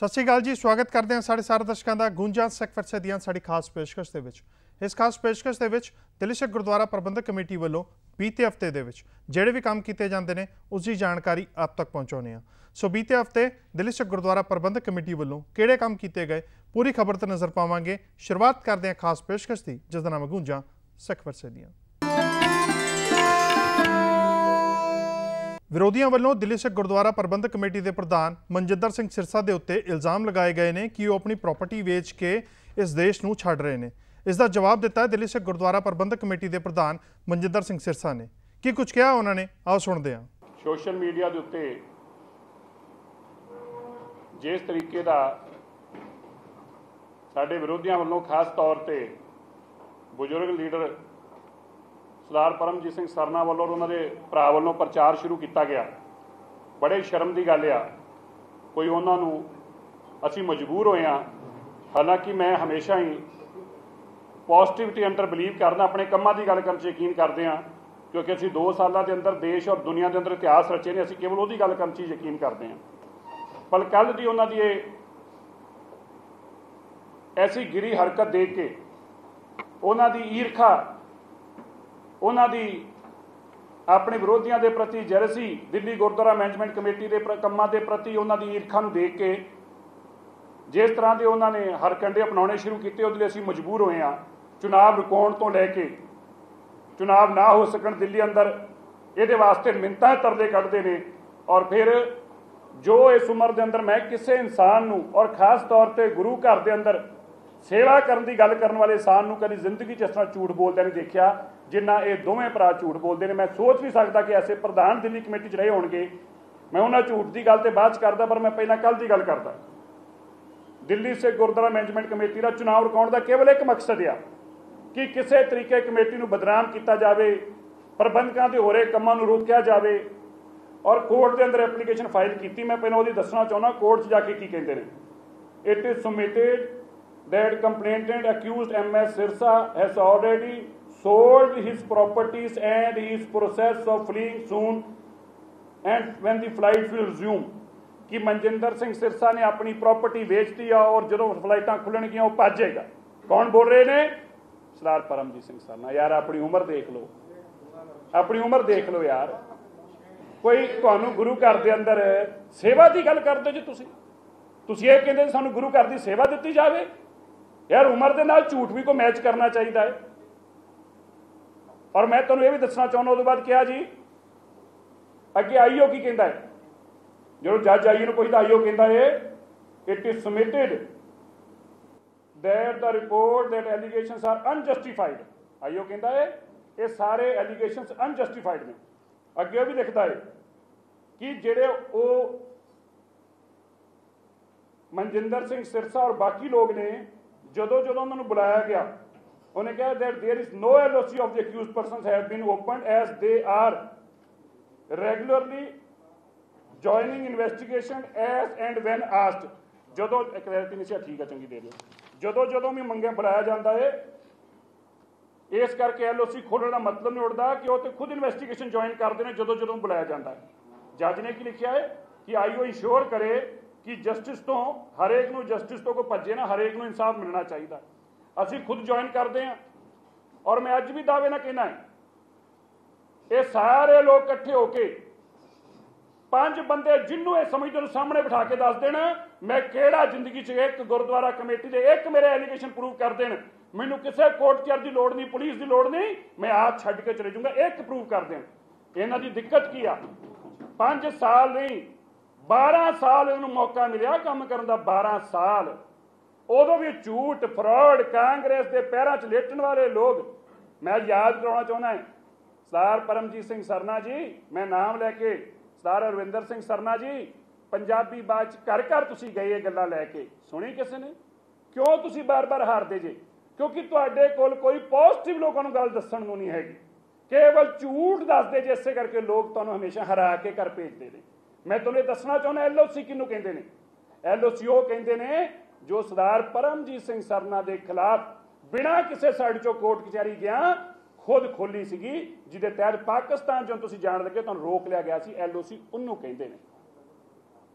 सत श्री अकाल जी, स्वागत करते हैं साढ़े सारे दर्शकों का गूंजा सिख विरसे दी साड़ी खास पेशकश के विच। इस खास पेशकश के विच दिल्ली सिख गुरुद्वारा प्रबंधक कमेटी वालों बीते हफ्ते दे विच जिहड़े भी काम किए जाते हैं उसकी जानकारी आप तक पहुँचाने। सो बीते हफ्ते दिल्ली सिख गुरुद्वारा प्रबंधक कमेटी वालों किहड़े काम किए गए पूरी खबर तो नज़र पावांगे। शुरुआत करते हैं खास पेशकश की जिसका नाम है गूंजा सिख विरसे दी। विरोधियों वालों दिल्ली सिख गुरुद्वारा प्रबंधक कमेटी के प्रधान मनजिंदर सिंह सिरसा के उत्ते इल्जाम लगाए गए हैं कि वह अपनी प्रॉपर्टी वेच के इस देश को छड़ रहे हैं। इसका जवाब दिता है दिल्ली सिख गुरुद्वारा प्रबंधक कमेटी के प्रधान मनजिंदर सिंह सिरसा ने। की कुछ कहा उन्होंने, आओ सुनते हैं। सोशल मीडिया के उत्ते जिस तरीके का साडे विरोधियों वालों खास तौर पर बुजुर्ग लीडर सरदार परमजीत सिंह सरना वालों और उन्होंने भरा वालों प्रचार शुरू किया गया, बड़े शर्म की गल आ। कोई उन्होंने असी मजबूर होए हाँ। हालांकि मैं हमेशा ही पॉजिटिविटी अंडर बिलीव करना, अपने कामों की गल करने यकीन करते हैं, क्योंकि असी 2 सालों के अंदर देश और दुनिया के अंदर इतिहास रचे ने, असी केवल वो गल करने यकीन करते हैं। पर कल की उन्होंने ऐसी गिरी हरकत देख के उन्होंने ईरखा, उन्होंने अपने विरोधियों के प्रति जरसी, दिल्ली गुरुद्वारा मैनेजमेंट कमेटी के कामों के प्रति उन्होंने ईरखा देख के जिस तरह के उन्होंने हरकंडे अपनाने शुरू किए उसके असीं मजबूर होए हाँ। चुनाव रुकाउण तो लैके चुनाव ना हो सकन दिल्ली अंदर ये वास्ते मिन्नतां तरले कढ़ते हैं। और फिर जो इस उम्र के अंदर मैं किसी इंसान नूं और खास तौर पर गुरु घर के अंदर सेवा करने की गल करने वाले इंसान नूं कभी जिंदगी इस तरह झूठ बोलते नहीं देखा जिन्ना ये दोवें भरा झूठ बोलते हैं। मैं सोच भी सकता कि ऐसे प्रधान दिल्ली कमेटी च रहे होणगे। मैं उन्होंने झूठ की गल तो बाद करता, पर मैं पहला कल की गल करता। दिल्ली सिख गुरुद्वारा मैनेजमेंट कमेटी का चुनाव रुकाउण का केवल एक मकसद आ कि किसी तरीके कमेटी को बदनाम किया जाए, प्रबंधकों के हो रहे कामों को रोकया जाए और कोर्ट के अंदर एप्लीकेशन फाइल की। मैं पहले वो दसना चाहना कोर्ट जाके की कहते हैं। It is submitted that complainant accused MS Sirsa has already sold his properties and he is process of fleeing soon and when the flight will resume। कि मनजिंदर सिंह सिरसा ने अपनी प्रॉपर्टी बेच दी और जो फ्लाइटा खुलणगियां वो भजेगा। कौन बोल रहे हैं? सरदार परमजीत सिंह सरना। यार अपनी उम्र देख लो, अपनी उम्र देख लो यार। कोई तुहानू गुरु घर के अंदर सेवा की गल करते जी, तुसीं ये कहते सानू गुरु घर की सेवा दी जाए? यार उम्र के नाल झूठ भी को मैच करना चाहिए है। और मैं तुहानू ये भी दसना चाहना उस बाद क्या जी अगे आईओ की कहता है, जो जज आई नूं पुछदा आईओ कहता है it is submitted that the report that allegations are unjustified. IO कहता है ये सारे एलिगेशंस अनजस्टिफाइड ने। अगे भी लिखता है कि जेडे वो मनजिंदर सिंह सिरसा और बाकी लोग ने जो उन्होंने बुलाया गया उन्हें कहा that there is no LOC of the accused persons have been opened as they are regularly joining investigation as and when asked. जो क्लैरिटी नहीं ठीक है, चंगी दे दो। जो भी मंगे बुलाया जाता है इस करके LOC खोलने का मतलब नहीं उठता कि वो तो खुद इन्वेस्टिगेशन ज्वाइन करते हैं जो बुलाया जाता है। जज ने की लिखा है कि आईओ इंश्योर करे कि जस्टिस तो हरेक नूं जस्टिस तो को भजे ना, हरेक नूं इंसाफ मिलना चाहिए। असी खुद ज्वाइन करते हैं और मैं अज भी दावे ना कहना है ये सारे लोग इकट्ठे होके 5 बंदे जिन्हों ये समझते सामने बिठा के दस देना मैं केड़ा जिंदगी च एक गुरुद्वारा कमेटी के एक मेरे एलिगेशन प्रूव कर देन, मैनू किसी कोर्ट चर की लड़ नहीं, पुलिस की लड़ नहीं, मैं आप छड़ के चले जाऊंगा। एक प्रूव कर दें। इन्हों की दिक्कत की आ 5 साल नहीं 12 साल इन्होंने मौका मिला काम करने का। 12 साल उदों भी झूठ फ्रॉड कांग्रेस के पैरों च लेटन वाले लोग। मैं याद कराना चाहना है सरदार परमजीत सिंह सरना जी, मैं नाम लैके सरदार अरविंदर सिंह सरना जी पंजाबी बात घर घर तुसीं गए गल्लां लैके सुनी किसी ने? क्यों तुसीं बार बार हारदे जे? क्योंकि तुहाडे कोल कोई पॉजिटिव लोगों को गल दस्सण नूं नहीं हैगी, केवल झूठ दसदे जे। इसे करके लोग तुहानूं हमेशा हरा के घर भेजते हैं। मैं तुहानूं दसना चाहुंदा LOC किहनूं कहंदे ने? LOC वो कहंदे ने जो सरदार परमजीत सिंह सरना के खिलाफ बिना किसी साइड चो कोर्ट कचहरी गया खुद खोली सीगी, जिहदे तहत पाकिस्तान जो तुसीं जाण लगे तुहानूं रोक लिया गया सी। LOC उन्नूं कहंदे ने।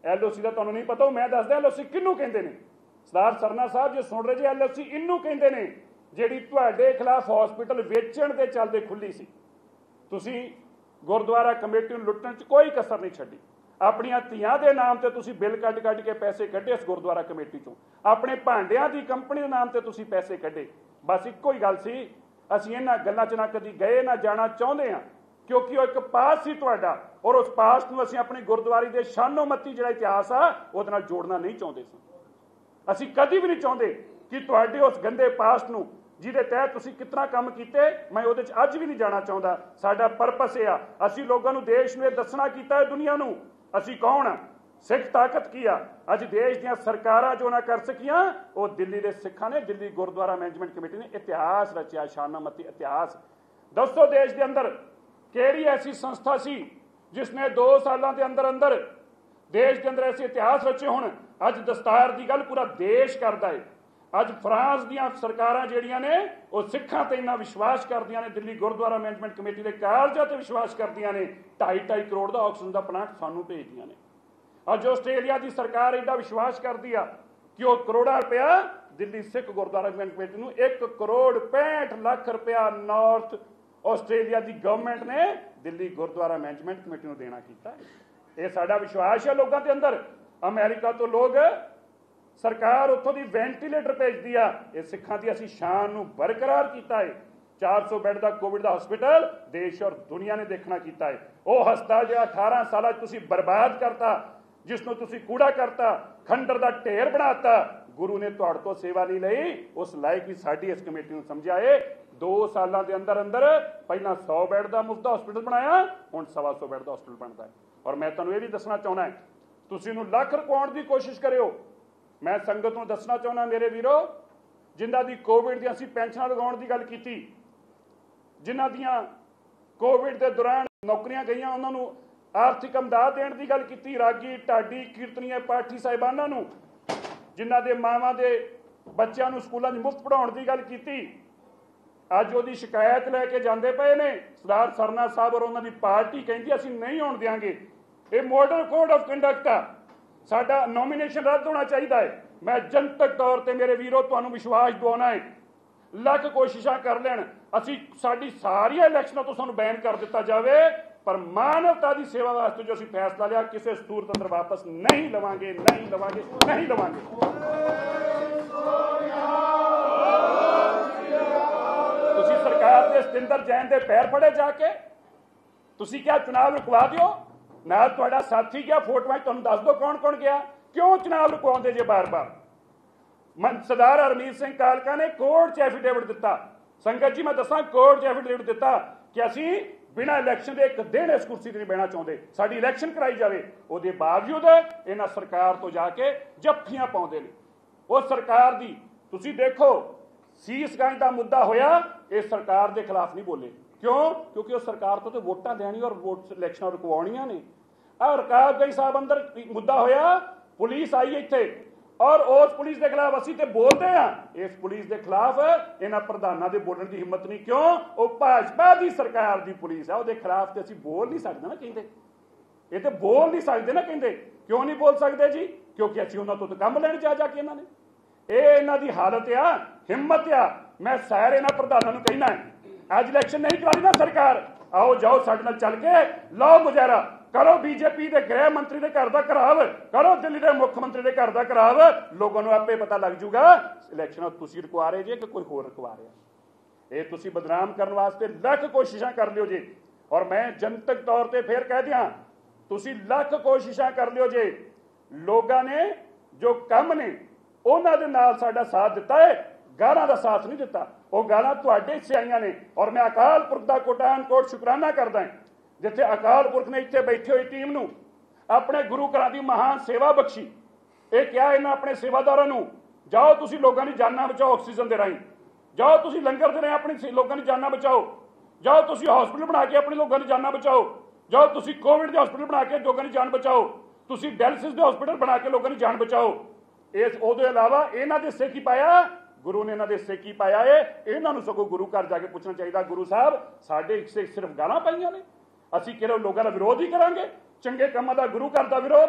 LOC ਦਾ ਤੁਹਾਨੂੰ ਨਹੀਂ ਪਤਾ, ਮੈਂ ਦੱਸਦਾ LOC ਕਿਹਨੂੰ ਕਹਿੰਦੇ ਨੇ। ਸਰਦਾਰ ਸਰਨਾ ਸਾਹਿਬ ਜੇ ਸੁਣ ਰਹੇ ਜੇ, LOC ਇਹਨੂੰ ਕਹਿੰਦੇ ਨੇ ਜਿਹੜੀ ਤੁਹਾਡੇ ਖਿਲਾਫ ਹਸਪੀਟਲ ਵੇਚਣ ਦੇ ਚੱਲਦੇ ਖੁੱਲੀ ਸੀ। ਤੁਸੀਂ ਗੁਰਦੁਆਰਾ ਕਮੇਟੀ ਨੂੰ ਲੁੱਟਣ 'ਚ ਕੋਈ ਕਸਰ ਨਹੀਂ ਛੱਡੀ। ਆਪਣੀਆਂ ਧੀਆਂ ਦੇ ਨਾਮ ਤੇ ਤੁਸੀਂ ਬਿੱਲ ਕੱਢ ਕੇ ਪੈਸੇ ਕੱਢੇ ਇਸ ਗੁਰਦੁਆਰਾ ਕਮੇਟੀ ਚੋਂ। ਆਪਣੇ ਭਾਂਡਿਆਂ ਦੀ ਕੰਪਨੀ ਦੇ ਨਾਮ ਤੇ ਤੁਸੀਂ ਪੈਸੇ ਕੱਢੇ। ਬਸ ਇੱਕੋ ਹੀ ਗੱਲ ਸੀ, ਅਸੀਂ ਇਹਨਾਂ ਗੱਲਾਂ 'ਚ ਨਾ ਕਦੀ ਗਏ ਨਾ ਜਾਣਾ ਚਾਹੁੰਦੇ ਹਾਂ, ਕਿਉਂਕਿ ਉਹ ਇੱਕ ਪਾਸ ਸੀ ਤੁਹਾਡਾ, ਔਰ ਉਸ ਪਾਸ ਨੂੰ ਅਸੀਂ ਆਪਣੀ ਗੁਰਦੁਆਰੇ ਦੇ ਸ਼ਾਨੋ-ਮੱਤੀ ਜਿਹੜਾ ਇਤਿਹਾਸ ਆ ਉਹਦੇ ਨਾਲ ਜੋੜਨਾ ਨਹੀਂ ਚਾਹੁੰਦੇ ਸੀ। ਅਸੀਂ ਕਦੀ ਵੀ ਨਹੀਂ ਚਾਹੁੰਦੇ ਕਿ ਤੁਹਾਡੇ ਉਸ ਗੰਦੇ ਪਾਸਟ ਨੂੰ ਜਿਹਦੇ ਤਹਿਤ ਤੁਸੀਂ ਕਿਤਨਾ ਕੰਮ ਕੀਤੇ, ਮੈਂ ਉਹਦੇ 'ਚ ਅੱਜ ਵੀ ਨਹੀਂ ਜਾਣਾ ਚਾਹੁੰਦਾ। ਸਾਡਾ ਪਰਪਸ ਇਹ ਆ, ਅਸੀਂ ਲੋਕਾਂ ਨੂੰ ਦੇਸ਼ ਨੂੰ ਇਹ ਦੱਸਣਾ ਕੀਤਾ ਹੈ, ਦੁਨੀਆ ਨੂੰ ਅਸੀਂ ਕੌਣ ਆ, ਸਿੱਖ ਤਾਕਤ ਕੀ ਆ। ਅੱਜ ਦੇਸ਼ ਦੀਆਂ ਸਰਕਾਰਾਂ ਜੋ ਨਾ ਕਰ ਸਕੀਆਂ, ਉਹ ਦਿੱਲੀ ਦੇ ਸਿੱਖਾਂ ਨੇ, ਦਿੱਲੀ ਗੁਰਦੁਆਰਾ ਮੈਨੇਜਮੈਂਟ ਕਮੇਟੀ ਨੇ ਇਤਿਹਾਸ ਰਚਿਆ, ਸ਼ਾਨਾਮਤੀ ਇਤਿਹਾਸ। ਦੱਸੋ ਦੇਸ਼ ਦੇ ਅੰਦਰ ਕਿਹੜੀ ਐਸੀ ਸੰਸਥਾ ਸੀ ਜਿਸ ਨੇ 2 ਸਾਲਾਂ ਦੇ ਅੰਦਰ ਅੰਦਰ ਦੇਸ਼ ਦੇ ਅੰਦਰ ਐਸੇ ਇਤਿਹਾਸ ਰਚੇ ਹੋਣ। ਅੱਜ ਦਸਤਾਰ ਦੀ ਗੱਲ ਪੂਰਾ ਦੇਸ਼ ਕਰਦਾ ਹੈ। ਅੱਜ ਫਰਾਂਸ ਦੀਆਂ ਸਰਕਾਰਾਂ ਜਿਹੜੀਆਂ ਨੇ ਉਹ ਸਿੱਖਾਂ ਤੇ ਇੰਨਾ ਵਿਸ਼ਵਾਸ ਕਰਦੀਆਂ ਨੇ, ਦਿੱਲੀ ਗੁਰਦੁਆਰਾ ਮੈਨੇਜਮੈਂਟ ਕਮੇਟੀ ਦੇ ਕਾਰਜਾਂ ਤੇ ਵਿਸ਼ਵਾਸ ਕਰਦੀਆਂ ਨੇ, 2.5 ਕਰੋੜ ਦਾ ਆਕਸੀਜਨ ਦਾ ਪਲਾਂਟ ਸਾਨੂੰ ਭੇਜਦੀਆਂ ਨੇ। ਅੱਜ ਆਸਟ੍ਰੇਲੀਆ ਦੀ ਸਰਕਾਰ ਇਹਦਾ ਵਿਸ਼ਵਾਸ ਕਰਦੀ ਆ ਕਿ ਉਹ ਕਰੋੜਾਂ ਰੁਪਇਆ ਦਿੱਲੀ ਸਿੱਖ ਗੁਰਦੁਆਰਾ ਮੈਨੇਜਮੈਂਟ ਕਮੇਟੀ ਨੂੰ 1 ਕਰੋੜ 65 ਲੱਖ ਰੁਪਇਆ ਨਾਰਥ ਆਸਟ੍ਰੇਲੀਆ ਦੀ ਗਵਰਨਮੈਂਟ ਨੇ ਦਿੱਲੀ ਗੁਰਦੁਆਰਾ ਮੈਨੇਜਮੈਂਟ ਕਮੇਟੀ ਨੂੰ ਦੇਣਾ ਕੀਤਾ। ਇਹ ਸਾਡਾ ਵਿਸ਼ਵਾਸ ਹੈ ਲੋਕਾਂ ਦੇ ਅੰਦਰ। ਅਮਰੀਕਾ ਤੋਂ ਲੋਕ ਸਰਕਾਰ ਉੱਥੋਂ ਦੀ ਵੈਂਟੀਲੇਟਰ ਭੇਜਦੀ ਆ, ਇਹ ਸਿੱਖਾਂ ਦੀ ਅਸੀਂ ਸ਼ਾਨ ਨੂੰ ਬਰਕਰਾਰ ਕੀਤਾ ਹੈ। 400 ਬੈੱਡ ਦਾ ਕੋਵਿਡ ਦਾ ਹਸਪੀਟਲ ਦੇਸ਼ ਔਰ ਦੁਨੀਆ ਨੇ ਦੇਖਣਾ ਕੀਤਾ ਹੈ। ਉਹ ਹਸਪਤਾਲ ਜਿਹੜਾ 18 ਸਾਲਾਂ 'ਚ ਤੁਸੀਂ ਬਰਬਾਦ ਕਰਤਾ, ਜਿਸ ਨੂੰ ਤੁਸੀਂ ਕੂੜਾ ਕਰਤਾ, ਖੰਡਰ ਦਾ ਢੇਰ ਬਣਾਤਾ, ਗੁਰੂ ਨੇ ਤੁਹਾਡੇ ਤੋਂ ਸੇਵਾ ਨਹੀਂ ਲਈ, ਉਸ ਲਾਇਕ ਵੀ ਸਾਡੀ ਇਸ ਕਮੇਟੀ ਨੂੰ ਸਮਝਿਆ ਏ। 2 ਸਾਲਾਂ ਦੇ ਅੰਦਰ ਅੰਦਰ ਪਹਿਲਾਂ 100 ਬੈੱਡ ਦਾ ਮੁਫਤ ਹਸਪੀਟਲ ਬਣਾਇਆ, ਹੁਣ 125 ਬੈੱਡ ਦਾ ਹਸਪੀਟਲ ਬਣਦਾ ਹੈ। ਔਰ ਮੈਂ ਤੁਹਾਨੂੰ ਇਹ ਵੀ ਦੱਸਣਾ ਚਾਹੁੰਦਾ ਹੈ, ਤੁਸੀਂ ਨੂੰ ਲੱਖ ਰੁਪਏ ਦੀ ਕੋਸ਼ਿਸ਼ ਕਰਿਓ। ਮੈਂ ਸੰਗਤ ਨੂੰ ਦੱਸਣਾ ਚਾਹੁੰਦਾ ਮੇਰੇ ਵੀਰੋ, ਜਿਨ੍ਹਾਂ ਦੀ ਕੋਵਿਡ ਦੀਆਂ ਅਸੀਂ ਪੈਨਸ਼ਨਾਂ ਲਗਾਉਣ ਦੀ ਗੱਲ ਕੀਤੀ, ਜਿਨ੍ਹਾਂ ਦੀਆਂ ਕੋਵਿਡ ਦੇ ਦੌਰਾਨ ਨੌਕਰੀਆਂ ਗਈਆਂ, ਉਹਨਾਂ ਨੂੰ ਆਰਥਿਕ ਇਮਦਾਦ ਦੇਣ ਦੀ ਗੱਲ ਕੀਤੀ, ਰਾਗੀ ਢਾਡੀ ਕੀਰਤਨੀਏ ਪਾਠੀ ਸਾਹਿਬਾਨਾਂ ਨੂੰ, ਜਿਨ੍ਹਾਂ ਦੇ ਮਾਵਾਂ ਦੇ ਬੱਚਿਆਂ ਨੂੰ ਸਕੂਲਾਂ 'ਚ ਮੁਫਤ ਪੜ੍ਹਾਉਣ ਦੀ ਗੱਲ ਕੀਤੀ। ਅੱਜ ਉਹਦੀ ਸ਼ਿਕਾਇਤ ਲੈ ਕੇ ਜਾਂਦੇ ਪਏ ਨੇ ਸਰਦਾਰ ਸਰਨਾ ਸਾਹਿਬ ਔਰ ਉਹਨਾਂ ਦੀ ਪਾਰਟੀ, ਕਹਿੰਦੀ ਅਸੀਂ ਨਹੀਂ ਹੋਣ ਦਿਆਂਗੇ। ਇਹ ਮਾਡਲ ਕੋਡ ਆਫ ਕੰਡਕਟ ਆ, ਸਾਡਾ ਨੋਮੀਨੇਸ਼ਨ ਰੱਦ ਹੋਣਾ ਚਾਹੀਦਾ ਹੈ। ਮੈਂ ਜਨਤਕ ਤੌਰ ਤੇ ਮੇਰੇ ਵੀਰੋ ਤੁਹਾਨੂੰ ਵਿਸ਼ਵਾਸ ਦਿਵਾਉਣਾ ਹੈ, ਲੱਖ ਕੋਸ਼ਿਸ਼ਾਂ ਕਰ ਲੈਣ, ਅਸੀਂ ਸਾਡੀ ਸਾਰੀਆਂ ਇਲੈਕਸ਼ਨਾਂ ਤੋਂ ਸਾਨੂੰ ਬੈਨ ਕਰ ਦਿੱਤਾ ਜਾਵੇ, ਪਰ ਮਾਨਵਤਾ ਦੀ ਸੇਵਾ ਵਾਸਤੇ ਜੋ ਅਸੀਂ ਫੈਸਲਾ ਲਿਆ, ਕਿਸੇ ਸੂਰਤ ਅੰਦਰ ਵਾਪਸ ਨਹੀਂ ਲਵਾਂਗੇ, ਨਹੀਂ ਲਵਾਂਗੇ, ਨਹੀਂ ਲਵਾਂਗੇ। ਤੁਸੀਂ ਸਰਕਾਰ ਦੇ ਸਤਿੰਦਰ ਜੈਨ ਦੇ ਪੈਰ ਫੜੇ ਜਾ ਕੇ, ਤੁਸੀਂ ਕਿਹਾ ਚੁਣਾਵ ਰੁਕਵਾ ਦਿਓ, ਨਾਲ ਤੁਹਾਡਾ ਸਾਥੀ ਗਿਆ, ਫੋਟੋਆਂ ਤੁਹਾਨੂੰ ਦੱਸ ਦਿਓ ਕੌਣ ਕੌਣ ਗਿਆ। ਕਿਉਂ ਚੁਣਾਵ ਰੁਕਵਾਉਂਦੇ ਜੇ ਬਾਰ-ਬਾਰ? ਸਰਦਾਰ ਹਰਮੀਤ ਸਿੰਘ ਕਾਲਕਾ ਨੇ ਕੋਰਟ 'ਚ ਐਫੀਡੇਵਿਟ ਦਿੱਤਾ। ਸੰਗਤ ਜੀ ਮੈਂ ਦੱਸਾਂ, ਕੋਰਟ 'ਚ ਐਫੀਡੇਵਿਟ ਦਿੱਤਾ ਕਿ ਅਸੀਂ ਬਿਨਾਂ ਇਲੈਕਸ਼ਨ ਦੇ ਇੱਕ ਦਿਨ ਇਸ ਕੁਰਸੀ ਤੇ ਨਹੀਂ ਬਹਿਣਾ ਚਾਹੁੰਦੇ, ਸਾਡੀ ਇਲੈਕਸ਼ਨ ਕਰਾਈ ਜਾਵੇ। ਉਹਦੇ ਬਾਵਜੂਦ ਇਹਨਾਂ ਸਰਕਾਰ ਤੋਂ ਜਾ ਕੇ ਜੱਫੀਆਂ ਪਾਉਂਦੇ ਨੇ। ਉਹ ਸਰਕਾਰ ਦੀ ਤੁਸੀਂ ਦੇਖੋ, ਸੀਸਗੰਜ ਦਾ ਮੁੱਦਾ ਹੋਇਆ, ਇਹ ਸਰਕਾਰ ਦੇ ਖਿਲਾਫ ਨਹੀਂ ਬੋਲੇ। ਕਿਉਂ? ਕਿਉਂਕਿ ਉਹ ਸਰਕਾਰ ਤੋਂ ਤੇ ਵੋਟਾਂ ਦੇਣੀ ਔਰ ਵੋਟ ਇਲੈਕਸ਼ਨਾਂ ਰੁਕਵਾਉਣੀਆਂ ਨੇ। ਔਰ ਰਕਾਬਗੰਜ ਸਾਹਿਬ ਅੰਦਰ ਮੁੱਦਾ ਹੋਇਆ, ਪੁਲਿਸ ਆਈ ਇੱਥੇ ਔਰ ਉਸ ਪੁਲਿਸ ਦੇ ਖਿਲਾਫ ਅਸੀਂ ਤੇ ਬੋਲਦੇ ਆ, ਇਸ ਪੁਲਿਸ ਦੇ ਖਿਲਾਫ ਇਹਨਾਂ ਪ੍ਰਧਾਨਾਂ ਦੇ ਬੋਲਣ ਦੀ ਹਿੰਮਤ ਨਹੀਂ। ਕਿਉਂ? ਉਹ ਭਾਜਪਾ ਦੀ ਸਰਕਾਰ ਦੀ ਪੁਲਿਸ ਆ, ਉਹਦੇ ਖਿਲਾਫ ਤੇ ਅਸੀਂ ਬੋਲ ਨਹੀਂ ਸਕਦੇ ਨਾ ਕਹਿੰਦੇ। ਇਹ ਤੇ ਬੋਲ ਨਹੀਂ ਸਕਦੇ ਨਾ ਕਹਿੰਦੇ। ਕਿਉਂ ਨਹੀਂ ਬੋਲ ਸਕਦੇ ਜੀ? ਕਿਉਂਕਿ ਅਸੀਂ ਉਹਨਾਂ ਤੋਂ ਕੰਮ ਲੈਣ ਜਾ ਕੇ ਇਹਨਾਂ ਨੇ, ਇਹ ਇਹਨਾਂ ਦੀ ਹਾਲਤ ਆ, ਹਿੰਮਤ ਆ। ਮੈਂ ਸਾਰੇ ਇਹਨਾਂ ਪ੍ਰਧਾਨਾਂ ਨੂੰ ਕਹਿਣਾ ਹੈ, ਅੱਜ ਇਲੈਕਸ਼ਨ ਨਹੀਂ ਕਰਾਉਣੀ ਨਾ ਸਰਕਾਰ, ਆਓ ਜਾਓ ਸਾਡੇ ਨਾਲ ਚੱਲ ਕੇ ਲਓ ਮੁਜ਼ਾਹਰਾ ਕਰੋ, ਬੀਜੇਪੀ ਦੇ ਗ੍ਰਹਿ ਮੰਤਰੀ ਦੇ ਘਰ ਦਾ ਘਰਾਵ ਕਰੋ, ਦਿੱਲੀ ਦੇ ਮੁੱਖ ਮੰਤਰੀ ਦੇ ਘਰ ਦਾ ਘਰਾਵ, ਲੋਕਾਂ ਨੂੰ ਆਪੇ ਪਤਾ ਲੱਗ ਜੂਗਾ ਇਲੈਕਸ਼ਨ ਤੁਸੀਂ ਰੁਕਵਾ ਰਹੇ ਜੇ ਕਿ ਕੋਈ ਹੋਰ ਰੁਕਵਾ ਰਿਹਾ। ਇਹ ਤੁਸੀਂ ਬਦਨਾਮ ਕਰਨ ਵਾਸਤੇ ਲੱਖ ਕੋਸ਼ਿਸ਼ਾਂ ਕਰ ਲਿਓ ਜੇ। ਔਰ ਮੈਂ ਜਨਤਕ ਤੌਰ ਤੇ ਫਿਰ ਕਹਿ ਦਿਆਂ, ਤੁਸੀਂ ਲੱਖ ਕੋਸ਼ਿਸ਼ਾਂ ਕਰ ਲਿਓ ਜੇ, ਲੋਕਾਂ ਨੇ ਜੋ ਕੰਮ ਨੇ ਉਹਨਾਂ ਦੇ ਨਾਲ ਸਾਡਾ ਸਾਥ ਦਿੱਤਾ ਹੈ, ਗਾਲਾਂ ਦਾ ਸਾਥ ਨਹੀਂ ਦਿੱਤਾ। ਉਹ ਗਾਲਾਂ ਤੁਹਾਡੇ ਹਿੱਸੇ ਆਈਆਂ ਨੇ। ਔਰ ਮੈਂ ਅਕਾਲ ਪੁਰਖ ਦਾ ਕੋਟਾਨ ਕੋਟ ਸ਼ੁਕਰਾਨਾ ਕਰਦਾ ਹਾਂ, ਜਿੱਥੇ ਅਕਾਲ ਪੁਰਖ ਨੇ ਇੱਥੇ ਬੈਠੀ ਹੋਈ ਟੀਮ ਨੂੰ ਆਪਣੇ ਗੁਰੂ ਘਰਾਂ ਦੀ ਮਹਾਨ ਸੇਵਾ ਬਖਸ਼ੀ। ਇਹ ਕਿਹਾ ਇਹਨਾਂ ਆਪਣੇ ਸੇਵਾਦਾਰਾਂ ਨੂੰ, ਜਾਓ ਤੁਸੀਂ ਲੋਕਾਂ ਦੀ ਜਾਨਾਂ ਬਚਾਓ, ਆਕਸੀਜਨ ਦੇ ਰਾਹੀਂ ਜਾਓ, ਤੁਸੀਂ ਲੰਗਰ ਦੇ ਰਾਹੀਂ ਆਪਣੀ ਲੋਕਾਂ ਦੀ ਜਾਨਾਂ ਬਚਾਓ, ਜਾਓ ਤੁਸੀਂ ਹਸਪੀਟਲ ਬਣਾ ਕੇ ਆਪਣੇ ਲੋਕਾਂ ਦੀ ਜਾਨਾਂ ਬਚਾਓ, ਜਾਓ ਤੁਸੀਂ ਕੋਵਿਡ ਦੇ ਹਸਪੀਟਲ ਬਣਾ ਕੇ ਲੋਕਾਂ ਦੀ ਜਾਨ ਬਚਾਓ, ਤੁਸੀਂ ਡਾਇਲਿਸਿਸ ਦੇ ਹਸਪੀਟਲ ਬਣਾ ਕੇ ਲੋਕਾਂ ਦੀ ਜਾਨ ਬਚਾਓ। ਇਸ ਉਹਦੇ ਇਲਾਵਾ ਇਹਨਾਂ ਦੇ ਹਿੱਸੇ ਕੀ ਪਾਇਆ? ਗੁਰੂ ਨੇ ਇਹਨਾਂ ਦੇ ਹਿੱਸੇ ਕੀ ਪਾਇਆ ਏ? ਇਹਨਾਂ ਨੂੰ ਸਗੋਂ ਗੁਰੂ ਘਰ ਜਾ ਕੇ ਪੁੱਛਣਾ ਚਾਹੀਦਾ, ਗੁਰੂ ਸਾਹਿਬ ਸਾਡੇ ਹਿੱਸੇ ਸਿਰਫ ਗਾਲਾਂ ਪਾਈਆਂ ਨੇ, ਅਸੀਂ ਕਿਹੜੇ ਲੋਕਾਂ ਦਾ ਵਿਰੋਧ ਹੀ ਕਰਾਂਗੇ? ਚੰਗੇ ਕੰਮਾਂ ਦਾ ਗੁਰੂ ਘਰ ਦਾ ਵਿਰੋਧ?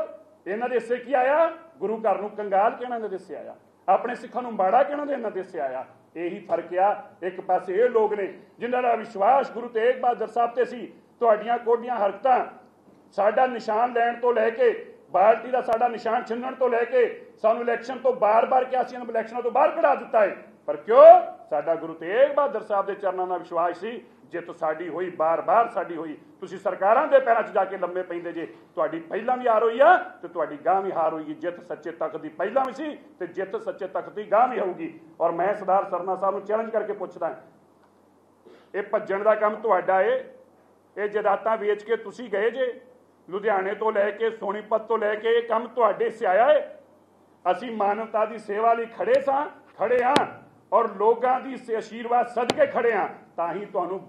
ਇਹਨਾਂ ਦੇ ਹਿੱਸੇ ਕੀ ਆਇਆ? ਗੁਰੂ ਘਰ ਨੂੰ ਕੰਗਾਲ ਕਹਿਣਾ ਇਹਨਾਂ ਦੇ ਹਿੱਸੇ ਆਇਆ, ਆਪਣੇ ਸਿੱਖਾਂ ਨੂੰ ਮਾੜਾ ਕਹਿਣਾ ਦੇ ਇਹਨਾਂ ਦੇ ਹਿੱਸੇ ਆਇਆ। ਇਹੀ ਫਰਕ ਆ। ਇੱਕ ਪਾਸੇ ਇਹ ਲੋਕ ਨੇ ਜਿਨ੍ਹਾਂ ਦਾ ਵਿਸ਼ਵਾਸ ਗੁਰੂ ਤੇਗ ਬਹਾਦਰ ਸਾਹਿਬ ਤੇ ਸੀ, ਤੁਹਾਡੀਆਂ ਕੋਡੀਆਂ ਹਰਕਤਾਂ ਸਾਡਾ ਨਿਸ਼ਾਨ ਲੈਣ ਤੋਂ ਲੈ ਕੇ, ਬਾਲਟੀ ਦਾ ਸਾਡਾ ਨਿਸ਼ਾਨ ਛਿੰਨਣ ਤੋਂ ਲੈ ਕੇ, ਸਾਨੂੰ ਇਲੈਕਸ਼ਨ ਤੋਂ ਬਾਰ-ਬਾਰ ਕਿਹਾ ਸੀ ਇਹਨਾਂ ਇਲੈਕਸ਼ਨਾਂ ਤੋਂ ਬਾਹਰ ਕਢਾ ਦਿੱਤਾ ਹੈ। ਪਰ ਕਿਉਂ? ਸਾਡਾ ਗੁਰੂ ਤੇਗ ਬਹਾਦਰ ਸਾਹਿਬ ਦੇ ਚਰਨਾਂ ਦਾ ਵਿਸ਼ਵਾਸ ਸੀ। ਜਿੱਤ ਸਾਡੀ ਹੋਈ, ਬਾਰ-ਬਾਰ ਸਾਡੀ ਹੋਈ। ਤੁਸੀਂ ਸਰਕਾਰਾਂ ਦੇ ਪੈਰਾਂ 'ਚ ਜਾ ਕੇ ਲੰਮੇ ਪੈਂਦੇ ਜੇ। ਤੁਹਾਡੀ ਪਹਿਲਾਂ ਵੀ ਹਾਰ ਹੋਈ ਆ ਤੇ ਤੁਹਾਡੀ ਗਾਂ ਵੀ ਹਾਰ ਹੋਈ। ਜਿੱਤ ਸੱਚੇ ਤਖਤ ਦੀ ਪਹਿਲਾਂ ਵੀ ਸੀ ਤੇ ਜਿੱਤ ਸੱਚੇ ਤਖਤ ਦੀ ਗਾਂ ਵੀ ਹੋਊਗੀ। ਔਰ ਮੈਂ ਸਰਦਾਰ ਸਰਨਾ ਸਾਹਿਬ ਨੂੰ ਚੈਲੰਜ ਕਰਕੇ ਪੁੱਛਦਾ, ਇਹ ਭੱਜਣ ਦਾ ਕੰਮ ਤੁਹਾਡਾ ਏ? ਇਹ ਜਾਇਦਾਦਾਂ ਵੇਚ ਕੇ ਤੁਸੀਂ ਗਏ ਜੇ? ਲੁਧਿਆਣੇ ਤੋਂ ਲੈ ਕੇ ਸੋਨੀਪਤ ਤੋਂ ਲੈ ਕੇ ਇਹ ਕੰਮ ਤੁਹਾਡੇ ਸੇ ਆਇਆ ਏ? ਅਸੀਂ ਮਾਨਵਤਾ ਦੀ ਸੇਵਾ ਲਈ ਖੜੇ ਹਾਂ ਔਰ ਲੋਕਾਂ ਦੀ ਆਸ਼ੀਰਵਾਦ ਸਦਕੇ ਖੜੇ ਹਾਂ। ਤਾਂ ਹੀ ਤੁਹਾਨੂੰ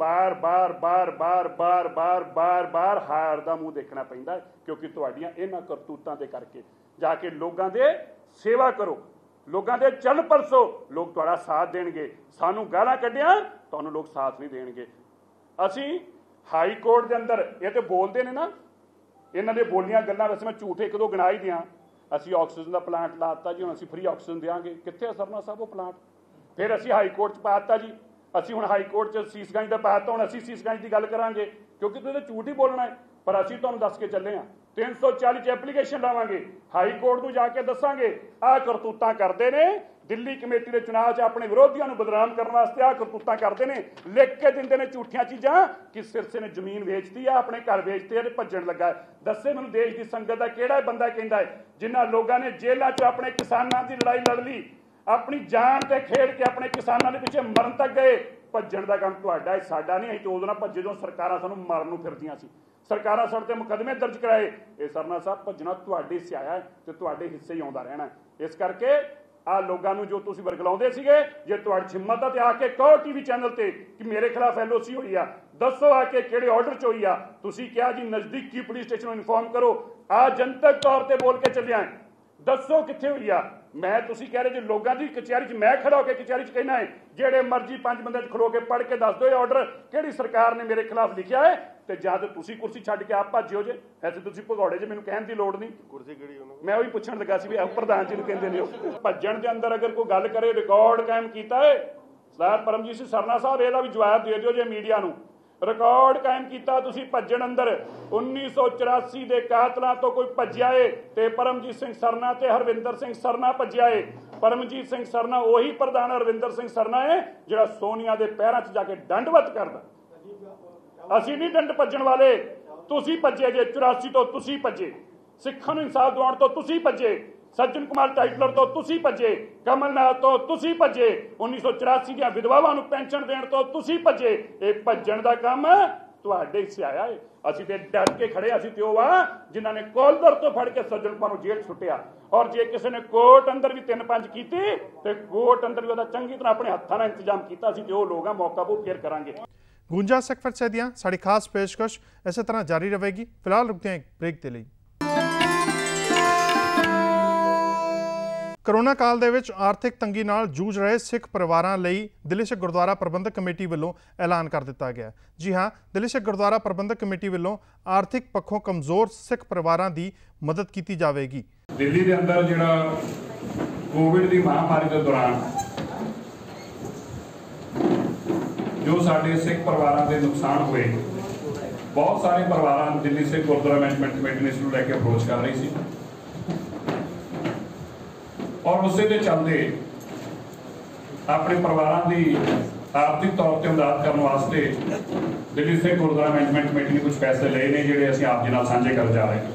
ਬਾਰ-ਬਾਰ ਹਾਰ ਦਾ ਮੂੰਹ ਦੇਖਣਾ ਪੈਂਦਾ, ਕਿਉਂਕਿ ਤੁਹਾਡੀਆਂ ਇਹਨਾਂ ਕਰਤੂਤਾਂ ਦੇ ਕਰਕੇ। ਜਾ ਕੇ ਲੋਕਾਂ ਦੇ ਸੇਵਾ ਕਰੋ, ਲੋਕਾਂ ਦੇ ਚੱਲ ਪਰਸੋ, ਲੋਕ ਤੁਹਾਡਾ ਸਾਥ ਦੇਣਗੇ। ਸਾਨੂੰ ਗਾਲਾਂ ਕੱਢਿਆ, ਤੁਹਾਨੂੰ ਲੋਕ ਸਾਥ ਨਹੀਂ ਦੇਣਗੇ। ਅਸੀਂ ਹਾਈ ਕੋਰਟ ਦੇ ਅੰਦਰ ਇਹ ਤੇ ਬੋਲਦੇ ਨੇ ਨਾ, ਇਹਨਾਂ ਦੇ ਬੋਲੀਆਂ ਗੱਲਾਂ ਵੈਸੇ ਮੈਂ ਝੂਠ ਇੱਕ ਦੋ ਗਿਣਾ ਹੀ ਦਿਆਂ। ਅਸੀਂ ਆਕਸੀਜਨ ਦਾ ਪਲਾਂਟ ਲਾਤਾ ਜੀ, ਹੁਣ ਅਸੀਂ ਫ੍ਰੀ ਆਕਸੀਜਨ ਦੇਵਾਂਗੇ। ਕਿੱਥੇ ਆ ਸਰਨਾ ਸਾਹਿਬ ਉਹ ਪਲਾਂਟ? ਫਿਰ ਅਸੀਂ ਹਾਈ ਕੋਰਟ 'ਚ ਪਾਤਾ ਜੀ, ਅਸੀਂ ਹੁਣ ਹਾਈ ਕੋਰਟ 'ਚ ਸੀਸਗੰਜ ਦਾ ਪਾਤਾ, ਹੁਣ ਅਸੀਂ ਸੀਸਗੰਜ ਦੀ ਗੱਲ ਕਰਾਂਗੇ, ਕਿਉਂਕਿ ਤੁਸੀਂ ਤਾਂ ਝੂਠ ਹੀ ਬੋਲਣਾ ਹੈ। ਪਰ ਅਸੀਂ ਤੁਹਾਨੂੰ ਦੱਸ ਕੇ ਚੱਲੇ ਹਾਂ 340 'ਚ ਐਪਲੀਕੇਸ਼ਨ ਲਾਵਾਂਗੇ, ਹਾਈ ਕੋਰਟ ਨੂੰ ਜਾ ਕੇ ਦੱਸਾਂਗੇ ਆਹ ਕਰਤੂਤਾਂ ਕਰਦੇ ਨੇ। ਦਿੱਲੀ ਕਮੇਟੀ ਦੇ ਚੁਣਾਵ 'ਚ ਆਪਣੇ ਵਿਰੋਧੀਆਂ ਨੂੰ ਬਦਨਾਮ ਕਰਨ ਵਾਸਤੇ ਆਹ ਕਰਤੂਤਾਂ ਕਰਦੇ ਨੇ, ਲਿਖ ਕੇ ਦਿੰਦੇ ਨੇ ਝੂਠੀਆਂ ਚੀਜ਼ਾਂ ਕਿ ਸਿਰਸੇ ਨੇ ਜ਼ਮੀਨ ਵੇਚਤੀ ਆ, ਆਪਣੇ ਘਰ ਵੇਚਤੇ ਤੇ ਭੱਜਣ ਲੱਗਾ। ਦੱਸੇ ਮੈਨੂੰ ਦੇਸ਼ ਦੀ ਸੰਗਤ ਦਾ ਕਿਹੜਾ ਬੰਦਾ ਕਹਿੰਦਾ ਹੈ ਜਿਨ੍ਹਾਂ ਲੋਕਾਂ ਨੇ ਜੇਲ੍ਹਾਂ 'ਚ ਆਪਣੇ ਕਿਸਾਨਾਂ ਦੀ ਲੜਾਈ ਲੜ ਲਈ, ਆਪਣੀ ਜਾਨ ਤੇ ਖੇਡ ਕੇ ਆਪਣੇ ਕਿਸਾਨਾਂ ਦੇ ਪਿੱਛੇ ਮਰਨ ਤੱਕ ਗਏ? ਭੱਜਣ ਦਾ ਕੰਮ ਤੁਹਾਡਾ ਹੈ, ਸਾਡਾ ਨਹੀਂ। ਅਸੀਂ ਤਾਂ ਉਦੋਂ ਨਾਲ ਭੱਜੇ ਜਦੋਂ ਸਰਕਾਰਾਂ ਸਾਨੂੰ ਮਾਰਨ ਨੂੰ ਫਿਰਦੀਆਂ ਸੀ, ਸਰਕਾਰਾਂ ਸਾਡੇ ਤੇ ਮੁਕੱਦਮੇ ਦਰਜ ਕਰਾਏ। ਇਹ ਸਰਨਾ ਸਾਹਿਬ ਭੱਜਣਾ ਤੁਹਾਡੇ ਹਿੱਸੇ ਆਇਆ ਤੇ ਤੁਹਾਡੇ ਹਿੱਸੇ ਹੀ ਆਉਂਦਾ ਰਹਿਣਾ। ਇਸ ਕਰਕੇ ਆਹ ਲੋਕਾਂ ਨੂੰ ਜੋ ਤੁਸੀਂ ਵਰਗਲਾਉਂਦੇ ਸੀਗੇ, ਜੇ ਤੁਹਾਡੀ ਹਿੰਮਤ ਆ ਤੇ ਆ ਕੇ ਕਹੋ ਟੀਵੀ ਚੈਨਲ ਤੇ ਕਿ ਮੇਰੇ ਖਿਲਾਫ LOC ਹੋਈ ਆ, ਦੱਸੋ ਆ ਕੇ ਕਿਹੜੇ ਆਰਡਰ 'ਚ ਹੋਈ ਆ। ਤੁਸੀਂ ਕਿਹਾ ਜੀ ਨਜ਼ਦੀਕੀ ਪੁਲਿਸ ਸਟੇਸ਼ਨ ਨੂੰ ਇਨਫੋਰਮ ਕਰੋ, ਆ ਜਨਤਕ ਤੌਰ ਤੇ ਬੋਲ ਕੇ ਚੱਲਿਆ, ਦੱਸੋ ਕਿੱਥੇ ਹੋਈ ਆ। ਮੈਂ ਤੁਸੀਂ ਕਹਿ ਰਹੇ ਜੇ ਲੋਕਾਂ ਦੀ ਕਚਹਿਰੀ 'ਚ ਮੈਂ ਖੜਾ ਹੋ ਕੇ ਕਚਹਿਰੀ 'ਚ ਕਹਿਣਾ ਹੈ ਜਿਹੜੇ ਮਰਜ਼ੀ 5 ਬੰਦੇ 'ਚ ਖਲੋ ਕੇ ਪੜ੍ਹ ਕੇ ਦੱਸ ਦਿਓ ਇਹ ਆਰਡਰ ਕਿਹੜੀ ਸਰਕਾਰ ਨੇ ਮੇਰੇ ਖਿਲਾਫ ਲਿਖਿਆ ਹੈ, ਤੇ ਜਾਂ ਤਾਂ ਤੁਸੀਂ ਕੁਰਸੀ ਛੱਡ ਕੇ ਆਪ ਭੱਜਿਓ ਜੇ। ਐਸੇ ਤੁਸੀਂ ਭਗੌੜੇ ਜੇ, ਮੈਨੂੰ ਕਹਿਣ ਦੀ ਲੋੜ ਨਹੀਂ। ਕੁਰਸੀ ਕਿਹੜੀ ਉਹਨੂੰ ਮੈਂ ਉਹੀ ਪੁੱਛਣ ਲੱਗਾ ਸੀ ਵੀ ਪ੍ਰਧਾਨ ਜੀ ਨੂੰ ਕਹਿੰਦੇ ਨੇ ਉਹ ਭੱਜਣ ਦੇ ਅੰਦਰ ਅਗਰ ਕੋਈ ਗੱਲ ਕਰੇ ਰਿਕਾਰਡ ਕਾਇਮ ਕੀਤਾ ਹੈ ਸਰਦਾਰ ਪਰਮਜੀਤ ਸਿੰਘ ਸਰਨਾ ਸਾਹਿਬ, ਇਹਦਾ ਵੀ ਜਵਾਬ ਦੇ ਦਿਓ ਜੇ ਮੀਡੀਆ ਨੂੰ। ਰਿਕਾਰਡ ਕਾਇਮ ਕੀਤਾ ਤੁਸੀਂ ਭੱਜਣ ਅੰਦਰ। 1984 ਦੇ ਕਾਤਲਾਂ ਤੋਂ ਕੋਈ ਭੱਜਿਆ ਏ ਤੇ ਪਰਮਜੀਤ ਸਿੰਘ ਸਰਨਾ ਤੇ ਹਰਵਿੰਦਰ ਸਿੰਘ ਸਰਨਾ ਭੱਜਿਆ ਏ। ਪਰਮਜੀਤ ਸਿੰਘ ਸਰਨਾ ਉਹੀ ਪ੍ਰਧਾਨ ਹਰਵਿੰਦਰ ਸਿੰਘ ਸਰਨਾ ਹੈ ਜਿਹੜਾ ਸੋਨੀਆ ਦੇ ਪੈਰਾਂ 'ਚ ਜਾ ਕੇ ਦੰਡਵਤ ਕਰਦਾ। ਅਸੀਂ ਨਹੀਂ ਦੰਡ ਭੱਜਣ ਵਾਲੇ, ਤੁਸੀਂ ਭੱਜੇ ਜੇ। 84 ਤੋਂ ਤੁਸੀਂ ਭੱਜੇ, ਸਿੱਖਾਂ ਨੂੰ ਇਨਸਾਫ ਦਿਵਾਉਣ ਤੋਂ ਤੁਸੀਂ ਭੱਜੇ, ਸੱਜਣ ਕੁਮਾਰ ਟਾਈਟਲਰ ਤੋਂ ਤੁਸੀਂ ਭੱਜੇ, ਕਮਲਨਾਥ ਤੋਂ ਤੁਸੀਂ ਭੱਜੇ, 1984 ਦੀਆਂ ਵਿਧਵਾਵਾਂ ਨੂੰ ਪੈਨਸ਼ਨ ਦੇਣ ਤੋਂ ਤੁਸੀਂ ਭੱਜੇ। ਇਹ ਭੱਜਣ ਦਾ ਕੰਮ ਤੁਹਾਡੇ ਹਿੱਸੇ ਆਇਆ ਹੈ। ਅਸੀਂ ਤੇ ਡਰ ਕੇ ਖੜੇ, ਅਸੀਂ ਤੇ ਉਹ ਆ ਜਿਨ੍ਹਾਂ ਨੇ ਕੋਲਦਰ ਤੋਂ ਫੜ ਕੇ ਸੱਜਣ ਕੁਮਾਰ ਨੂੰ ਜੇਲ੍ਹ ਛੁੱਟਿਆ। ਔਰ ਜੇ ਕਿਸੇ ਨੇ ਕੋਰਟ ਅੰਦਰ ਵੀ 3-5 ਕੀਤੀ ਤੇ ਕੋਰਟ ਅੰਦਰ ਵੀ ਉਹਦਾ ਚੰਗੀ ਤਰ੍ਹਾਂ ਆਪਣੇ ਹੱਥਾਂ ਨਾਲ ਇੰਤਜ਼ਾਮ ਕੀਤਾ। ਅਸੀਂ ਤੇ ਉਹ ਲੋਕ ਆ, ਮੌਕਾ ਬਹੁਤ ਫੇਰ ਕਰਾਂਗੇ। ਗੂੰਜਾ ਸੈਕਟਰ ਸੇ ਦੀਆਂ ਸਾਡੀ ਖਾਸ ਪੇਸ਼ਕਸ਼ ਇਸੇ ਤਰ੍ਹਾਂ ਜਾਰੀ ਰਹੇਗੀ। ਫਿਲਹਾਲ ਰੁਕਦੇ ਹਾਂ ਇੱਕ ਬ੍ਰੇਕ ਦੇ ਲਈ। ਕਰੋਨਾ ਕਾਲ ਦੇ ਵਿੱਚ ਆਰਥਿਕ ਤੰਗੀ ਨਾਲ ਜੂਝ ਰਹੇ ਸਿੱਖ ਪਰਿਵਾਰਾਂ ਲਈ ਦਿੱਲੀ ਸਿੱਖ ਗੁਰਦੁਆਰਾ ਪ੍ਰਬੰਧਕ ਕਮੇਟੀ ਵੱਲੋਂ ਐਲਾਨ ਕਰ ਦਿੱਤਾ ਗਿਆ। ਜੀ ਹਾਂ, ਦਿੱਲੀ ਸਿੱਖ ਗੁਰਦੁਆਰਾ ਪ੍ਰਬੰਧਕ ਕਮੇਟੀ ਵੱਲੋਂ ਆਰਥਿਕ ਪੱਖੋਂ ਕਮਜ਼ੋਰ ਸਿੱਖ ਪਰਿਵਾਰਾਂ ਦੀ ਮਦਦ ਕੀਤੀ ਜਾਵੇਗੀ। ਦਿੱਲੀ ਦੇ ਅੰਦਰ ਜਿਹੜਾ ਕੋਵਿਡ ਦੀ ਮਹਾਮਾਰੀ ਦੇ ਦੌਰਾਨ ਜੋ ਸਾਡੇ ਸਿੱਖ ਪਰਿਵਾਰਾਂ ਦੇ ਨੁਕਸਾਨ ਹੋਏ, ਬਹੁਤ ਸਾਰੇ ਪਰਿਵਾਰਾਂ ਨੂੰ ਦਿੱਲੀ ਸਿੱਖ ਗੁਰਦੁਆਰਾ ਮੈਨੇਜਮੈਂਟ ਕਮੇਟੀ ਨੇ ਇਸ ਨੂੰ ਲੈ ਕੇ ਅਪਰੋਚ ਕਰ ਰਹੀ ਸੀ ਔਰ ਉਸੇ ਦੇ ਚੱਲਦੇ ਆਪਣੇ ਪਰਿਵਾਰਾਂ ਦੀ ਆਰਥਿਕ ਤੌਰ ਤੇ ਮਦਦ ਕਰਨ ਵਾਸਤੇ ਦਿੱਲੀ ਸਿੱਖ ਗੁਰਦੁਆਰਾ ਮੈਨੇਜਮੈਂਟ ਕਮੇਟੀ ਨੇ ਕੁਝ ਪੈਸੇ ਲਏ ਨੇ ਜਿਹੜੇ ਅਸੀਂ ਆਪ ਜੀ ਨਾਲ ਸਾਂਝੇ ਕਰਨ ਜਾ ਰਹੇ ਹਾਂ।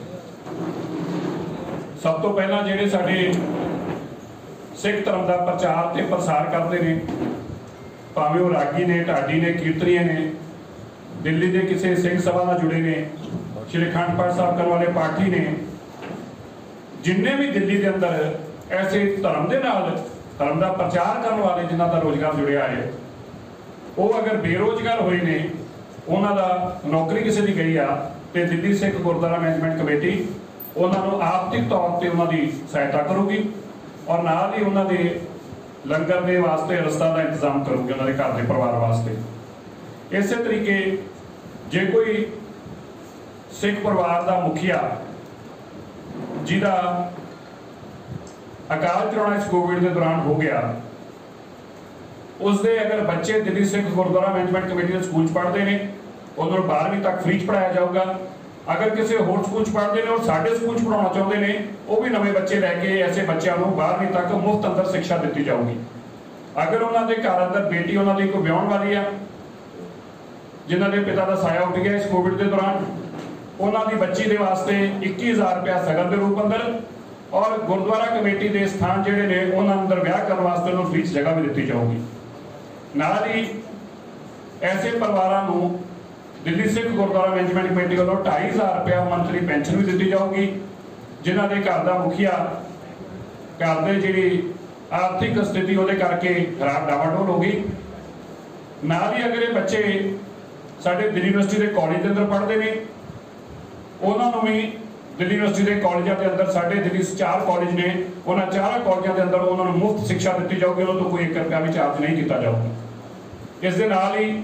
ਸਭ ਤੋਂ ਪਹਿਲਾਂ ਜਿਹੜੇ ਸਾਡੇ ਸਿੱਖ ਧਰਮ ਦਾ ਪ੍ਰਚਾਰ ਤੇ ਪ੍ਰਸਾਰ ਕਰਦੇ ਨੇ, ਭਾਵੇਂ ਉਹ ਰਾਗੀ ਨੇ, ਢਾਡੀ ਨੇ, ਕੀਰਤਨੀਏ ਨੇ, ਦਿੱਲੀ ਦੇ ਕਿਸੇ ਸਿੰਘ ਸਭਾ ਨਾਲ ਜੁੜੇ ਨੇ, ਸ਼੍ਰੀ ਅਖੰਡ ਪਾਠ ਸਾਹਿਬ ਕਰਨ ਵਾਲੇ ਪਾਠੀ ਨੇ, ਜਿੰਨੇ ਵੀ ਦਿੱਲੀ ਦੇ ਅੰਦਰ ਐਸੇ ਧਰਮ ਦੇ ਨਾਲ ਧਰਮ ਦਾ ਪ੍ਰਚਾਰ ਕਰਨ ਵਾਲੇ ਜਿਨ੍ਹਾਂ ਦਾ ਰੋਜ਼ਗਾਰ ਜੁੜਿਆ ਹੈ, ਉਹ ਅਗਰ ਬੇਰੋਜ਼ਗਾਰ ਹੋਏ ਨੇ, ਉਹਨਾਂ ਦਾ ਨੌਕਰੀ ਕਿਸੇ ਦੀ ਗਈ ਆ, ਤੇ ਦਿੱਲੀ ਸਿੱਖ ਗੁਰਦੁਆਰਾ ਮੈਨੇਜਮੈਂਟ ਕਮੇਟੀ ਉਹਨਾਂ ਨੂੰ ਆਰਥਿਕ ਤੌਰ ਤੇ ਉਹਨਾਂ ਦੀ ਸਹਾਇਤਾ ਕਰੂਗੀ ਔਰ ਨਾਲ ਹੀ ਉਹਨਾਂ ਦੇ ਲੰਗਰ ਦੇ ਵਾਸਤੇ ਰਸਤਾ ਦਾ ਇੰਤਜ਼ਾਮ ਕਰੂਗੀ ਉਹਨਾਂ ਦੇ ਘਰ ਦੇ ਪਰਿਵਾਰ ਵਾਸਤੇ। ਇਸੇ ਤਰੀਕੇ ਜੇ ਕੋਈ ਸਿੱਖ ਪਰਿਵਾਰ ਦਾ ਮੁਖੀਆ जिहदा अकाल चलाना इस कोविड के दौरान हो गया, उसके अगर बच्चे दिल्ली सिख गुरुद्वारा मैनेजमेंट कमेटी के स्कूल पढ़ते हैं उन्होंने 12वीं तक फ्री पढ़ाया जाऊगा। अगर किसी होर स्कूल पढ़ते हैं और साडे स्कूल पढ़ाना चाहते हैं वो भी नवे बच्चे लैके ऐसे बच्चों को 12वीं तक मुफ्त अंदर शिक्षा दी जाऊगी। अगर उन्होंने घर अंदर बेटी उन्होंने कोई ब्याहण वाली है जिन्हों के पिता का साया उठ गया इस कोविड के दौरान, उन्होंने बच्ची के वास्ते 21,000 रुपया सगन के रूप अंदर और गुरुद्वारा कमेटी के स्थान जोड़े ने उन्होंने अंदर ब्याह करने वास्ते उन्होंने फ्री जगह भी दी जाऊगी। नाल ही ऐसे परिवारों को दिल्ली सिख गुरुद्वारा मैनेजमेंट कमेटी वालों 2,500 रुपया मंथली पेंशन भी दी जाऊगी, जिन्हों के घर का मुखिया घर की जी आर्थिक स्थिति वो करके खराब डावाडोल होगी। नाल ही अगर ये बच्चे साढ़े दिल्ली यूनिवर्सिटी के कॉलेज के अंदर पढ़ते हैं उन्होंने भी दिल्ली यूनिवर्सिटी के कॉलेजों के अंदर साढ़े दिल्ली 4 कॉलेज ने उन्होंने 4 कॉलेजों के अंदर उन्होंने मुफ्त शिक्षा दी जाऊगी, उन्होंने तो कोई 1 रुपया भी चार्ज नहीं किया जाऊगा। इस दे नाल ही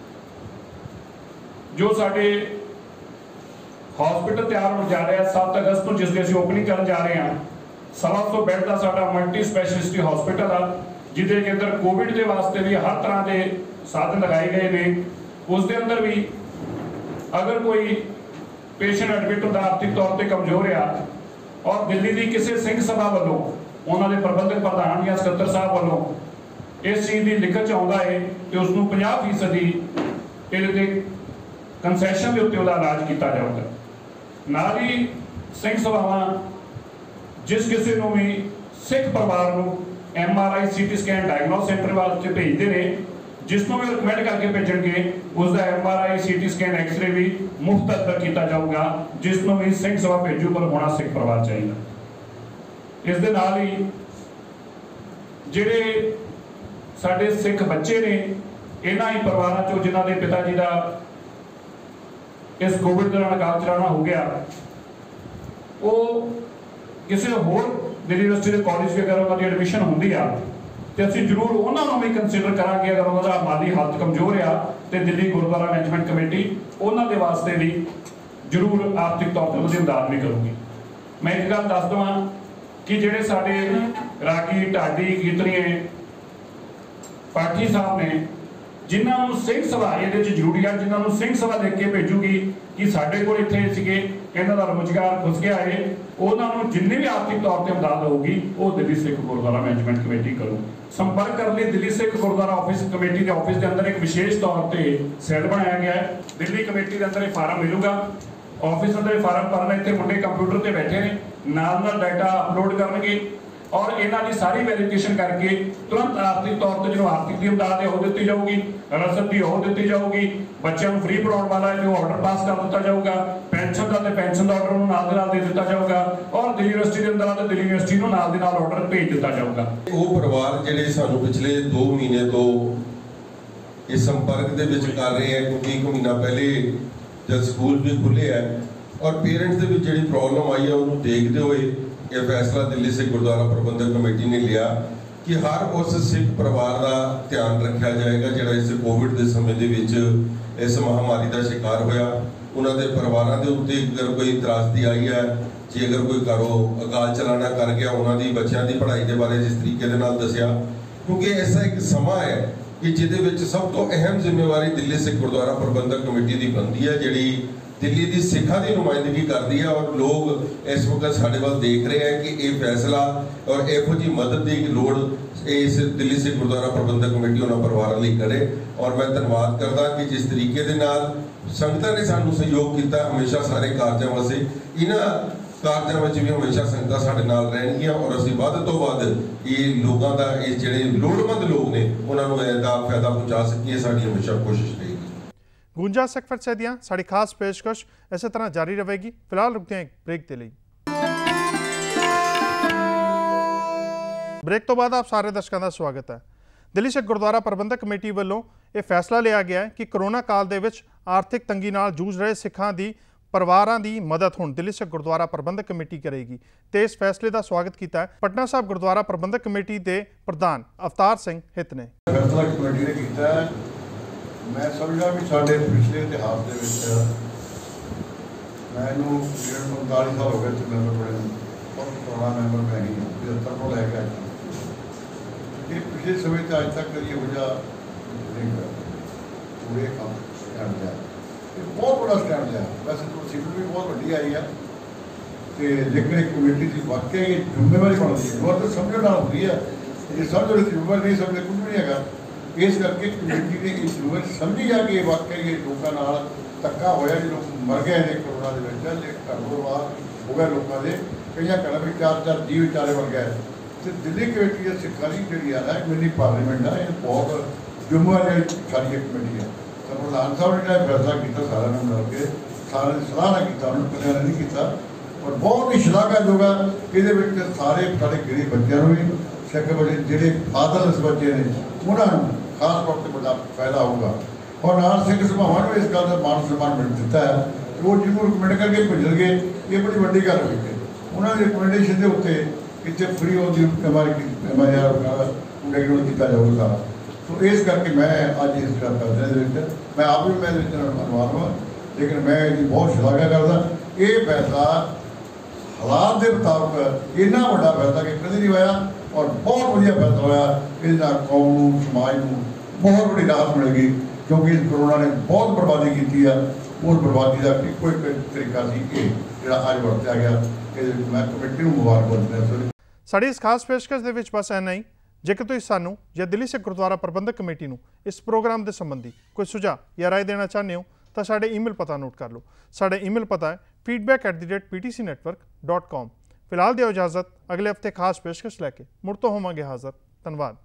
जो साढ़े हॉस्पिटल तैयार हो जा रहा है 7 अगस्त को जिसकी असं ओपनिंग कर जा रहे हैं, 125 बैड का साडा मल्टी स्पैशलिस्ट हॉस्पिटल आ जिसके के अंदर कोविड के वास्ते भी हर तरह के साधन लगाए गए हैं। उसके अंदर भी अगर कोई पेशेंट एडमिट होता आर्थिक तौर पर कमजोर आ और दिल्ली की किसी सिंह सभा वालों उन्होंने प्रबंधक प्रधान या सकत्तर साहब वालों इस चीज़ की लिखत आता है कि उसको 50% कंसैशन के उत्ते इलाज किया जाऊगा। नाल ही सिंह सभावां जिस किसी को भी सिख परिवार को MRI CT scan diagnose center वास्ते भेजते हैं, जिसनों भी रिकमेंड करके भेजणगे उसका MRI CT स्कैन एक्सरे भी मुफ्त अंदर किया जाऊगा, जिसनों भी सिंह सभा भेजू पर होना सिख परिवार चाहिए। इस दे नाल ही जिहड़े साडे सिख बच्चे ने इन्हां ही परिवारों चों जिन्हां दे पिता जी का इस कोविड दौरान अकाल चलाना हो गया, वो किसी होर दिल्ली यूनिवर्सिटी के कॉलेज की अगर उन्होंने एडमिशन होंगी आ तो असीं जरूर उन्होंने भी कंसीडर करांगे। अगर उन्होंने माली हालत कमजोर आ तो दिल्ली गुरुद्वारा मैनेजमेंट कमेटी उन्होंने वास्ते भी जरूर आर्थिक तौर पर उनकी इमदाद भी करूँगी। मैं एक गल दस देवां कि जिहड़े साडे रागी ढाडी कीतरीए पाठी साहब ने जिन्होंने सिंह सभा ये जरूरी है, जिन्होंने सिंह सभा लिख के भेजूगी कि साढ़े को इतने सीगे इन्हों का रोजगार घुस गया है, उन्होंने जिन्नी भी आर्थिक तौर पर इमदाद होगी वो दिल्ली सिख गुरुद्वारा मैनेजमेंट कमेटी करूँ। संपर्क करने लिए दिल्ली सिख गुरुद्वारा ऑफिस कमेटी के ऑफिस के अंदर एक विशेष तौर पर सैल बनाया गया है। दिल्ली कमेटी के अंदर एक फार्म मिलूगा, ऑफिस अंदर फार्म भरना, इतने मुंडे कंप्यूटर पर बैठे ने नाल डाटा अपलोड करनगे और इन्हां दी सारी वेरीफिकेशन करके तुरंत आर्थिक तौर पर जो आर्थिक की इमदाद है वो दी जाऊगी, रसद भी वो दी जाऊगी, बच्चों को फ्री पढ़ाने वाला है जो ऑर्डर पास कर दिया जाऊगा, पेंशन का पेंशन का ऑर्डर नाल दे नाल दे दिता जाऊगा और दिल्ली यूनिवर्सिटी के अंदर दिल्ली यूनिवर्सिटी को नाल दे नाल ऑर्डर भेज दिता जाऊगा। वो परिवार जिहड़े सानू पिछले 2 महीने तो इस संपर्क दे विच कर रहे हैं, क्योंकि 1 महीना पहले जब स्कूल भी खुले है और पेरेंट्स दे विच जिहड़ी प्रॉब्लम आई है उन्होंने देखते हुए यह फैसला दिल्ली सिख गुरुद्वारा प्रबंधक कमेटी ने लिया कि हर उस सिख परिवार का ध्यान रखा जाएगा जिहड़ा इस कोविड के समय दे विच इस महामारी का शिकार होया। उन्होंने परिवारों के उत्ते अगर कोई त्रासदी आई है, जे अगर कोई घरों अकाल चलाना कर गया, उन्होंने बच्चों की पढ़ाई के बारे जिस तरीके के नाल दसिया, क्योंकि ऐसा एक समा है कि जिहदे विच सब तो अहम जिम्मेवारी दिल्ली सिख गुरुद्वारा प्रबंधक कमेटी की बनती है, जिहड़ी दिल्ली की सिखा की नुमाइंदगी करती है। और लोग इस वक्त साढ़े वाल देख रहे हैं कि यह फैसला और इहो जी मदद की लोड़ इस दिल्ली सिख गुरुद्वारा प्रबंधक कमेटी उन्होंने परिवारों लिए करे। और मैं धन्यवाद करदा कि जिस तरीके के नाल संगतां ने सानू सहयोग किया हमेशा सारे कारजां वास्ते, इन्हां कारजां विच भी हमेशा संगतां साडे नाल रहणगीਆਂ और असीं वध तो वध ये लोगों का ये जिहड़े लोड़वंद लोग ने उन्हां नूं इहदा फायदा पहुंचा सकीए, साडी हमेशा कोशिश रहेगी। गूंजा सिख फरसे दियां साडी खास पेशकश इस तरह जारी रहेगी। फिलहाल रुकते हैं एक ब्रेक के लिए। ब्रेक तो बाद आप सारे दर्शकों का स्वागत है। दिल्ली सिख गुरुद्वारा प्रबंधक कमेटी वालों यह फैसला लिया गया है कि कोरोना काल दे विच आर्थिक तंगी नाल जूझ रहे सिखां दी परिवारां दी मदद हुण दिल्ली सिख गुरुद्वारा प्रबंधक कमेटी करेगी ते इस फैसले का स्वागत किया है पटना साहब गुरुद्वारा प्रबंधक कमेटी के प्रधान अवतार सिंह हित ने। फैसला कमेटी ने किया है, मैं समझा भी साढ़े पिछले इतिहास के मैं 45 साल हो गए थे मैंबर बने, बहुत पुराना मैंबर मैं ही हूँ 75 को लैके आया ये पिछले समय से आज तक कभी हो पूरे काम स्टैंड लिया बहुत बड़ा स्टैंड लिया वैसे तो सीट भी बहुत वड्डी आई है तो लेकिन एक कमेटी की वाकई जिम्मेवारी बनती है और तो समझ ना होती है ये समझ जिम्मेवारी नहीं समझते कुछ नहीं है इस करके कमेटी ने इस जिम्मेवारी समझी जा कि वाकई ये लोगों धक्का होया जो लोग मर गए हैं कोरोना के घर बार हो गए लोगों के कई घर में 4-4 जीव विचारे मर गए तो दिल्ली कमेटी सिखा की जी है मिनी पार्लीमेंट है ये बहुत जिम्मेवारी सारी कमेटी है तो प्रधान साहब ने जो फैसला किया सारे मिल के सारे सलाह ना किया उन्होंने कल्याण नहीं किया और बहुत ही शलाघायोग है ये सारे साढ़े गरीब बच्चों भी सिख बच्चे जोड़े फादरलैस बच्चे ने उन्होंने खास तौर पर बड़ा फायदा होगा और नाल सिख सभावां नूं इस गल का मान सम्मान मिल दिता है वो जिन्होंने रिकमेंड करके भेज गए ये बड़ी वड्डी गल हुई है उन्होंने रिकमेंडेशन के उत्ते इतने फ्री ऑफ दी बैकग्राउंड किया जाऊगा सारा तो इस करके मैं अज इस फैसले मैं आप भी मैं अनुमान हाँ लेकिन मैं इसकी बहुत शलाघा करदा ये फैसला हालात के मुताबिक इन्ना वड्डा फैसला कि कभी नहीं होया और बहुत वधिया फैसला होया इस कौम नूं समाज नूं बहुत बड़ी राहत मिलेगी क्योंकि इस कोरोना ने बहुत बर्बादी की है उस बर्बादी का इको एक तरीका सी कि जिहड़ा अज वरतिया गया मैं कमेटी नूं मुबारकबाद दिंदा साड़ी इस खास पेशकश दे विच बस इन्ना ही जेकर तुसीं सानूं या दिल्ली सिख गुरुद्वारा प्रबंधक कमेटी नूं इस प्रोग्राम के संबंधी कोई सुझाव या राय देना चाहते हो तो साडे ईमेल पता नोट कर लो साडा ईमेल पता है feedback@ptcnetwork.com। फिलहाल दिओ इजाजत अगले हफ्ते खास पेशकश लैके मुड़ तो होवांगे हाज़र। धन्यवाद।